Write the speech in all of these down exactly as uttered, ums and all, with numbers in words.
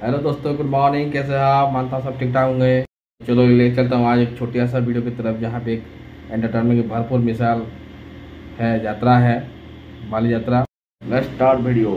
Hello दोस्तों, good morning. कैसे हैं आप? मानता हूँ सब ठीक ठाक होंगे। चलो ले चलता हूँ आज एक छोटी सा वीडियो की तरफ, जहाँ पे एक एंटरटेनमेंट की भरपूर मिसाल है। यात्रा है, बाली यात्रा। Let's start video.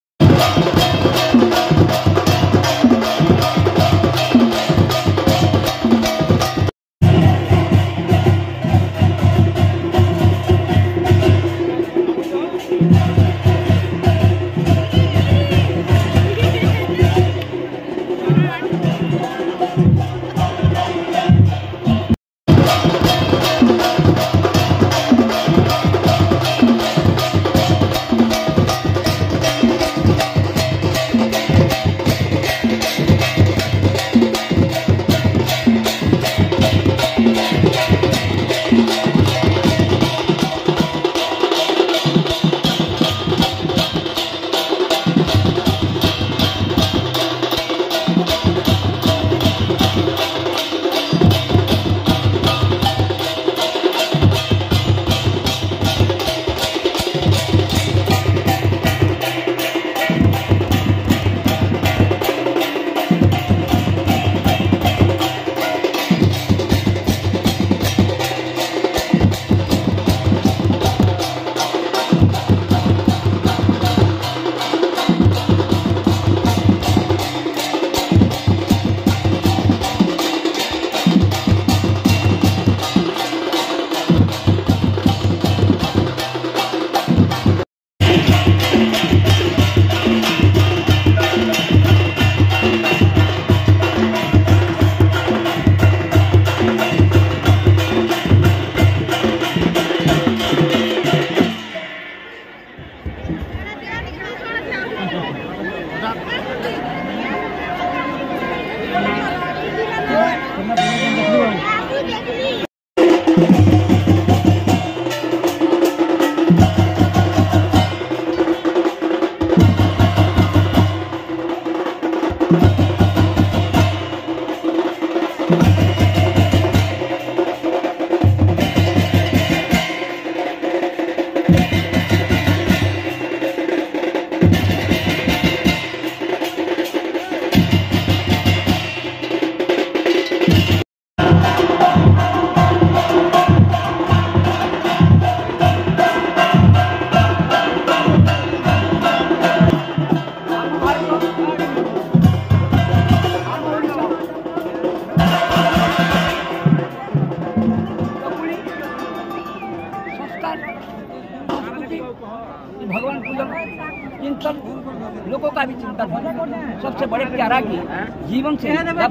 भगवान पूजन इन सब लोगों का भी चिंतन है। सबसे बड़े प्यारा की जीवन से चलना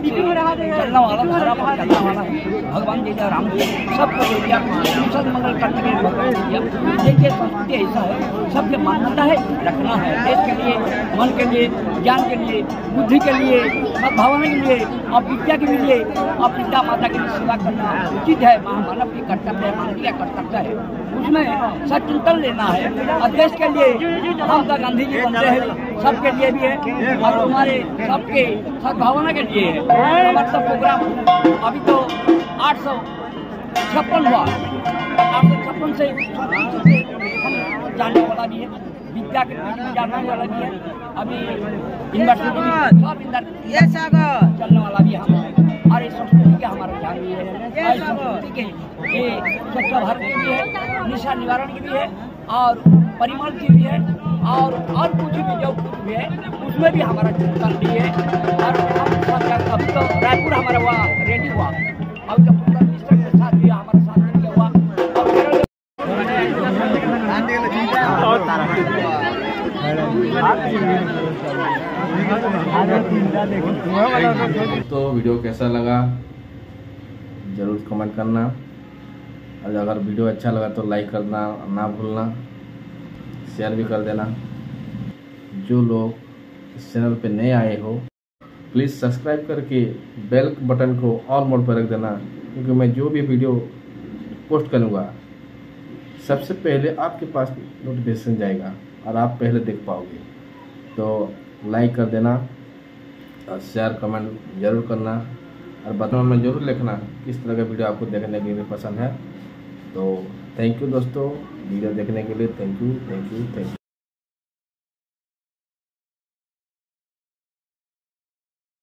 वाला सारा चलने वाला है भगवान जी का राम जी सबको दिया, सब मंगल करने के भगवान दिया। देखिए संस्कृति ऐसा है, सबके मान्यता है, रखना है देश के लिए, मन के लिए, ज्ञान के लिए, बुद्धि के लिए, सद्भावना के लिए और विद्या के लिए और पिता माता की सेवा करना उचित है। मानव की कर्तव्य है, मानवीय कर्तव्य है, उसमें सचिंतन लेना है। और देश के लिए हम तो गांधी जी बनते हैं, सबके लिए भी है और हमारे सबके सद्भावना के लिए है। हमारा सब प्रोग्राम अभी तो आठ सौ छप्पन हुआ, आठ सौ छप्पन से हम जाने वाला भी है, विद्या के जानने वाला भी है। अभी यूनिवर्सिटी चलने वाला भी हम और इस संस्कृति का हमारा ध्यान भी है। और संस्कृति के ये स्वच्छ भारत की भी है, निशा निवारण की भी है और परिमल की भी है और और कुछ भी जो कुछ भी है उसमें भी हमारा चिंतन भी है। और हम अभी तो रायपुर हमारा हुआ रेडी हुआ, अभी तो पूरा मिनिस्टर के साथ भी हमारा साथ किया हुआ। तो वीडियो कैसा लगा जरूर कमेंट करना, और अगर वीडियो अच्छा लगा तो लाइक करना ना भूलना, शेयर भी कर देना। जो लोग इस चैनल पे नए आए हो प्लीज़ सब्सक्राइब करके बेल बटन को ऑल मोड पर रख देना, क्योंकि मैं जो भी वीडियो पोस्ट करूँगा सबसे पहले आपके पास नोटिफिकेशन जाएगा और आप पहले देख पाओगे। तो लाइक कर देना और शेयर कमेंट जरूर करना, और बटन में जरूर लिखना किस तरह का वीडियो आपको देखने के लिए पसंद है। तो थैंक यू दोस्तों, वीडियो देखने के लिए। Thank you thank you thank you.